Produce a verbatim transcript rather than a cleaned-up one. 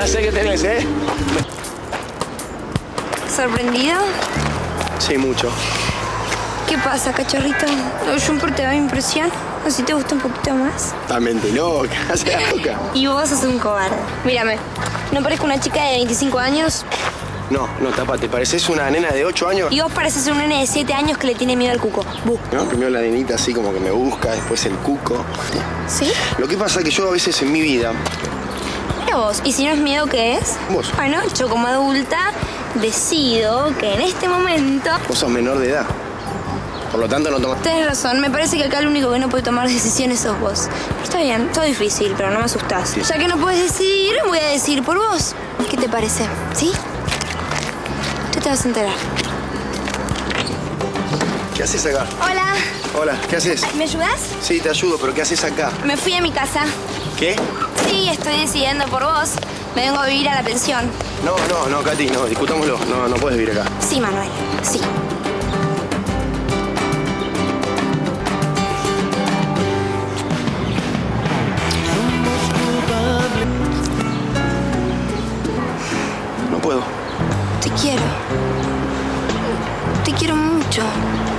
sé qué tenés, ¿eh? ¿Sorprendido? Sí, mucho. ¿Qué pasa, cachorrito? Yo un te da mi impresión. ¿Así te gusta un poquito más? Totalmente loca, se la loca. Y vos sos un cobarde. Mírame, ¿no parezco una chica de veinticinco años? No, no, tapate, pareces una nena de ocho años. Y vos pareces un nene de siete años que le tiene miedo al cuco. Bu. ¿No? Primero la nenita así como que me busca, después el cuco. ¿Sí? Lo que pasa es que yo a veces en mi vida... Mira vos, ¿y si no es miedo, qué es? Vos. Bueno, yo como adulta decido que en este momento... Vos sos menor de edad. Por lo tanto, no tomas... Tenés razón, me parece que acá el único que no puede tomar decisiones sos vos. Pero está bien, todo difícil, pero no me asustás. Sí. Ya que no puedes decidir, voy a decidir por vos. ¿Qué te parece? ¿Sí? Tú te vas a enterar. ¿Qué haces acá? Hola. Hola, ¿qué haces? ¿Me ayudás? Sí, te ayudo, pero ¿qué haces acá? Me fui a mi casa. ¿Qué? Sí, estoy decidiendo por vos. Me vengo a vivir a la pensión. No, no, no, Katy, no, discutámoslo. No, no puedes vivir acá. Sí, Manuel, sí. No puedo. Te quiero. Te quiero mucho.